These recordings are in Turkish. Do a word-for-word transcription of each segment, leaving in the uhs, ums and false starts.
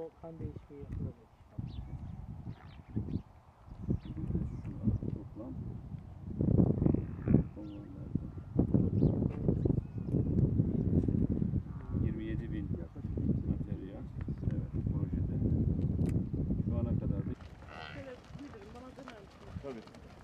o kan değişikliği yapılacak. Toplam yirmi yedi bin materyal, evet, projede. Şu ana kadar da Şöyle müdürüm bana döner misiniz? tabii.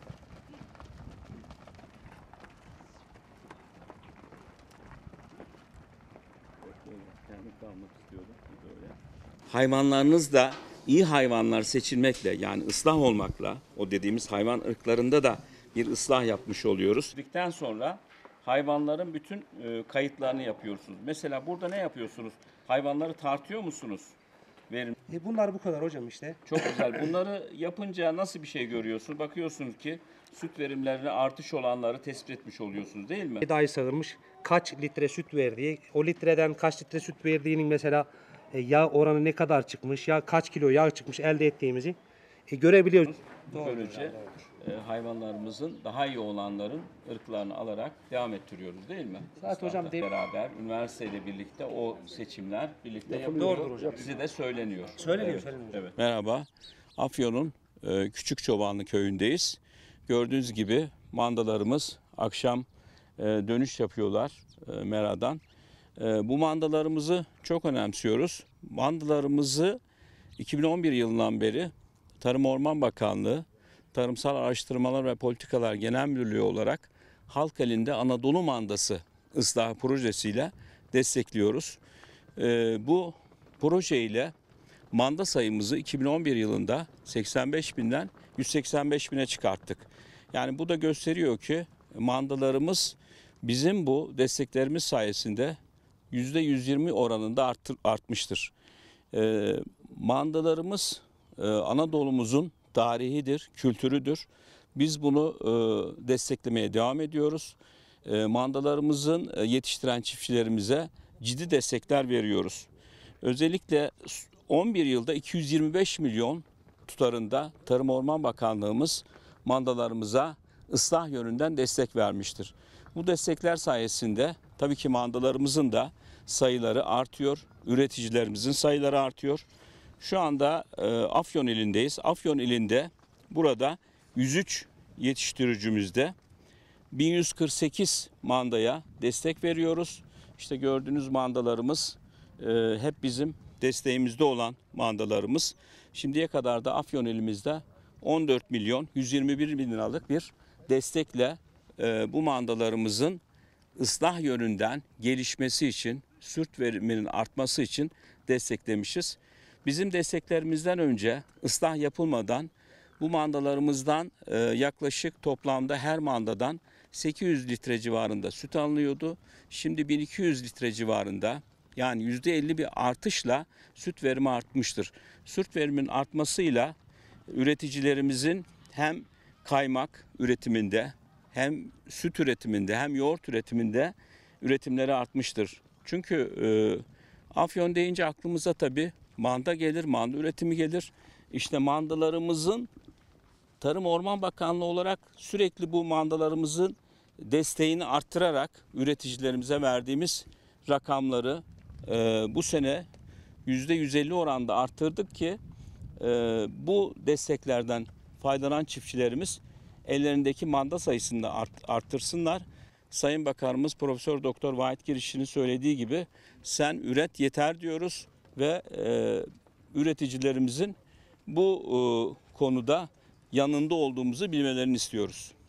Kendi kalmak istiyordum. Böyle. Hayvanlarınız da iyi hayvanlar seçilmekle, yani ıslah olmakla, o dediğimiz hayvan ırklarında da bir ıslah yapmış oluyoruz. Dedikten sonra hayvanların bütün e, kayıtlarını yapıyorsunuz. Mesela burada ne yapıyorsunuz? Hayvanları tartıyor musunuz? Verim. E bunlar bu kadar hocam işte. Çok güzel. Bunları yapınca nasıl bir şey görüyorsunuz? Bakıyorsunuz ki süt verimlerine artış olanları tespit etmiş oluyorsunuz, değil mi? Dahi sağılmış kaç litre süt verdiği, o litreden kaç litre süt verdiğinin mesela e, yağ oranı ne kadar çıkmış, ya kaç kilo yağ çıkmış elde ettiğimizi e, görebiliyoruz. Böylece e, hayvanlarımızın daha iyi olanların ırklarını alarak devam ettiriyoruz, değil mi? Zaten hocam Islahla dev- beraber üniversiteyle birlikte o seçimler birlikte yapılıyor. Doğrudur hocam. Size de söyleniyor. Söyleniyor, Evet, söyleniyor. evet. Merhaba. Afyon'un e, Küçük Çobanlı köyündeyiz. Gördüğünüz gibi mandalarımız akşam e, dönüş yapıyorlar e, meradan. E, bu mandalarımızı çok önemsiyoruz. Mandalarımızı iki bin on bir yılından beri Tarım Orman Bakanlığı, Tarımsal Araştırmalar ve Politikalar Genel Müdürlüğü olarak halk elinde Anadolu Mandası ıslahı projesiyle destekliyoruz. Ee, bu projeyle manda sayımızı iki bin on bir yılında seksen beş binden yüz seksen beş bine çıkarttık. Yani bu da gösteriyor ki mandalarımız bizim bu desteklerimiz sayesinde yüzde yüz yirmi oranında arttır, artmıştır. Ee, mandalarımız e, Anadolu'muzun tarihidir, kültürüdür. Biz bunu e, desteklemeye devam ediyoruz. E, mandalarımızın e, yetiştiren çiftçilerimize ciddi destekler veriyoruz. Özellikle on bir yılda iki yüz yirmi beş milyon tutarında Tarım Orman Bakanlığımız mandalarımıza ıslah yönünden destek vermiştir. Bu destekler sayesinde tabii ki mandalarımızın da sayıları artıyor, üreticilerimizin sayıları artıyor. Şu anda e, Afyon ilindeyiz. Afyon ilinde burada yüz üç yetiştiricimizde bin yüz kırk sekiz mandaya destek veriyoruz. İşte gördüğünüz mandalarımız e, hep bizim desteğimizde olan mandalarımız. Şimdiye kadar da Afyon ilimizde on dört milyon yüz yirmi bir bin liralık bir destekle e, bu mandalarımızın ıslah yönünden gelişmesi için, süt veriminin artması için desteklemişiz. Bizim desteklerimizden önce ıslah yapılmadan bu mandalarımızdan e, yaklaşık toplamda her mandadan sekiz yüz litre civarında süt alınıyordu. Şimdi bin iki yüz litre civarında, yani yüzde elli bir artışla süt verimi artmıştır. Süt veriminin artmasıyla üreticilerimizin hem kaymak üretiminde, hem süt üretiminde, hem yoğurt üretiminde üretimleri artmıştır. Çünkü e, Afyon deyince aklımıza tabii manda gelir, manda üretimi gelir. İşte mandalarımızın Tarım Orman Bakanlığı olarak sürekli bu mandalarımızın desteğini arttırarak üreticilerimize verdiğimiz rakamları e, bu sene yüzde yüz elli oranda arttırdık ki e, bu desteklerden faydalanan çiftçilerimiz ellerindeki manda sayısını da art, arttırsınlar. Sayın Bakanımız Profesör Doktor Vahit Girişçi'nin söylediği gibi sen üret yeter diyoruz ve e, üreticilerimizin bu e, konuda yanında olduğumuzu bilmelerini istiyoruz.